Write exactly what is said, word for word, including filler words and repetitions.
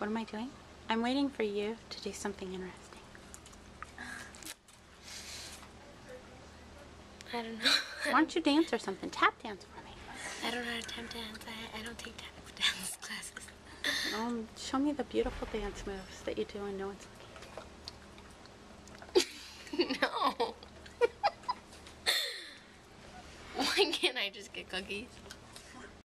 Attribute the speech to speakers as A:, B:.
A: What am I doing? I'm waiting for you to do something interesting.
B: I don't know.
A: Why don't you dance or something? Tap dance for me.
B: I don't know how to tap dance. I, I don't take tap dance classes.
A: Um, show me the beautiful dance moves that you do when no one's looking.
B: No. Why can't I just get cookies?